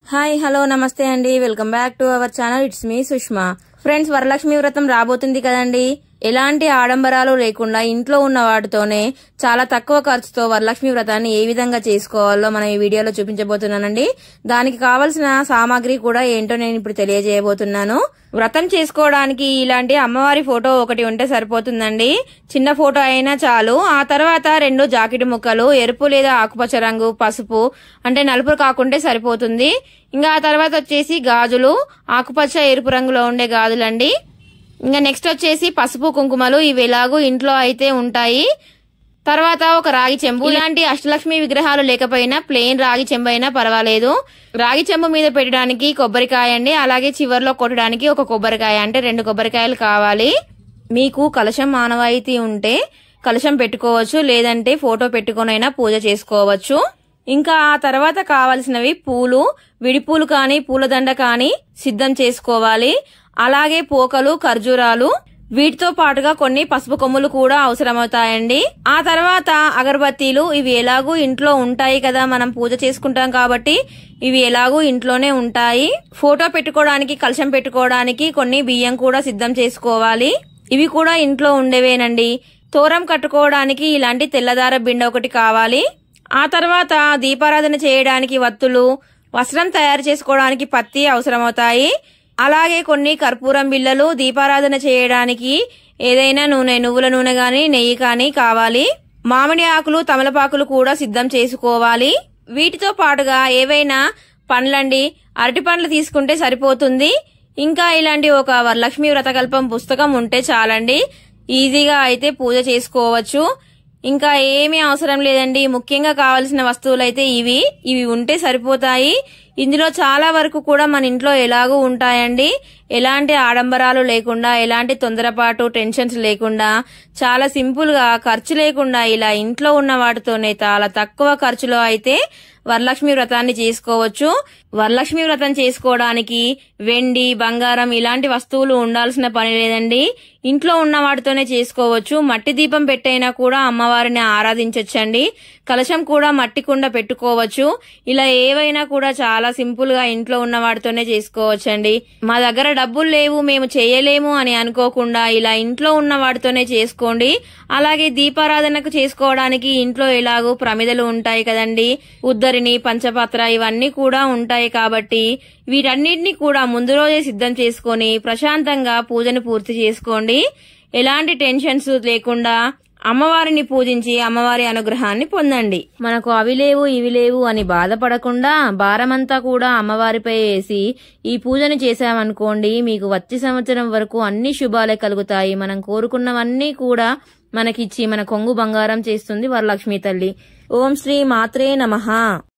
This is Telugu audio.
హాయ్ హలో నమస్తే అండి welcome back to our channel it's me Sushma friends Varalakshmi Vratam రాబోతుంది కదండి ఎలాంటి ఆడంబరాలు లేకుండా ఇంట్లో ఉన్న వాటితోనే చాలా తక్కువ ఖర్చుతో వరలక్ష్మి వ్రతాన్ని ఏ విధంగా చేసుకోవాలో మనం ఈ వీడియోలో చూపించబోతున్నానండి దానికి కావాల్సిన సామాగ్రి కూడా ఏంటో నేను ఇప్పుడు తెలియజేయబోతున్నాను వ్రతం చేసుకోవడానికి ఇలాంటి అమ్మవారి ఫోటో ఒకటి ఉంటే సరిపోతుందండి చిన్న ఫోటో అయినా చాలు ఆ తర్వాత 2 జాకెట్ ముక్కలు ఎరుపు లేదా ఆకుపచ్చ రంగు పసుపు అంటే నలుపు కాకుంటే సరిపోతుంది ఇంకా ఆ తర్వాత వచ్చేసి గాజులు ఆకుపచ్చ ఎరుపు రంగులో ఉండే గాజులండి ఇంకా నెక్స్ట్ వచ్చేసి పసుపు కుంకుమలు ఇవి ఎలాగూ ఇంట్లో అయితే ఉంటాయి తర్వాత ఒక రాగి చెంబు ఇలాంటి అష్టలక్ష్మి విగ్రహాలు లేకపోయినా ప్లెయిన్ రాగి చెంబు అయినా పర్వాలేదు రాగి చెంబు మీద పెట్టడానికి కొబ్బరికాయ అండి అలాగే చివర్లో కొట్టడానికి ఒక కొబ్బరికాయ అంటే 2 కొబ్బరికాయలు కావాలి మీకు కలశం ఆనవాయితీ ఉంటే కలశం పెట్టుకోవచ్చు లేదంటే ఫోటో పెట్టుకొనైనా పూజ చేసుకోవచ్చు ఇంకా ఆ తర్వాత కావాల్సినవి పూలు విడిపూలు కానీ పూలదండ కానీ సిద్ధం చేసుకోవాలి అలాగే పోకలు ఖర్జూరాలు వీటితో పాటుగా కొన్ని పసుపు కొమ్ములు కూడా అవసరమవుతాయండి ఆ తర్వాత అగరబత్తీలు ఇవి ఎలాగూ ఇంట్లో ఉంటాయి కదా మనం పూజ చేసుకుంటాం కాబట్టి ఇవి ఎలాగూ ఇంట్లోనే ఉంటాయి ఫోటో పెట్టుకోవడానికి కలశం పెట్టుకోవడానికి కొన్ని బియ్యం కూడా సిద్ధం చేసుకోవాలి ఇవి కూడా ఇంట్లో ఉండేవేనండి తోరం కట్టుకోవడానికి ఇలాంటి తెల్లదార బిండ ఒకటి కావాలి ఆ తర్వాత దీపారాధన చేయడానికి వత్తులు వస్త్రం తయారు చేసుకోవడానికి పత్తి అవసరమవుతాయి అలాగే కొన్ని కర్పూరం బిళ్ళలు దీపారాధన చేయడానికి ఏదైనా నూనె నువ్వుల నూనె గాని నెయ్యి కానీ కావాలి మామిడి ఆకులు తమలపాకులు కూడా సిద్ధం చేసుకోవాలి వీటితో పాటుగా ఏవైనా పండ్లండి అరటి పండ్లు తీసుకుంటే సరిపోతుంది ఇంకా ఇలాంటి ఒక వరలక్ష్మి వ్రతకల్పం పుస్తకం ఉంటే చాలండి ఈజీగా అయితే పూజ చేసుకోవచ్చు ఇంకా ఏమీ అవసరం లేదండి ముఖ్యంగా కావాల్సిన వస్తువులైతే ఇవి ఉంటే సరిపోతాయి ఇందులో చాలా వరకు కూడా మన ఇంట్లో ఎలాగూ ఉంటాయండి ఎలాంటి ఆడంబరాలు లేకుండా ఎలాంటి తొందరపాటు టెన్షన్స్ లేకుండా చాలా సింపుల్ గా ఖర్చు లేకుండా ఇలా ఇంట్లో ఉన్న వాటితోనే చాలా తక్కువ ఖర్చులో అయితే వరలక్ష్మి వ్రతాన్ని చేసుకోవచ్చు వరలక్ష్మి వ్రతం చేసుకోవడానికి వెండి బంగారం ఇలాంటి వస్తువులు ఉండాల్సిన పని లేదండి ఇంట్లో ఉన్న వాటితోనే చేసుకోవచ్చు మట్టి దీపం పెట్టైనా కూడా అమ్మవారిని ఆరాధించొచ్చండి కలశం కూడా మట్టి కుండ పెట్టుకోవచ్చు ఇలా ఏవైనా కూడా చాలా సింపుల్ గా ఇంట్లో ఉన్న వాటితోనే చేసుకోవచ్చండి మా దగ్గర డబ్బులు లేవు మేము చేయలేము అని అనుకోకుండా ఇలా ఇంట్లో ఉన్న వాటితోనే చేసుకోండి అలాగే దీపారాధనకు చేసుకోవడానికి ఇంట్లో ఎలాగో ప్రమిదలు ఉంటాయి కదండి ఉద్దరిని పంచపాత్ర ఇవన్నీ కూడా ఉంటాయి కాబట్టి వీటన్నిటిని కూడా ముందు రోజే సిద్ధం చేసుకొని ప్రశాంతంగా పూజను పూర్తి చేసుకోండి ఎలాంటి టెన్షన్స్ లేకుండా అమ్మవారిని పూజించి అమ్మవారి అనుగ్రహాన్ని పొందండి మనకు అవి లేవు ఇవి లేవు అని బాధపడకుండా భారమంతా కూడా అమ్మవారిపై వేసి ఈ పూజను చేశామనుకోండి మీకు వచ్చే సంవత్సరం వరకు అన్ని శుభాలే కలుగుతాయి మనం కోరుకున్నవన్నీ కూడా మనకిచ్చి మన కొంగు బంగారం చేస్తుంది వరలక్ష్మి తల్లి ఓం శ్రీ మాత్రే నమః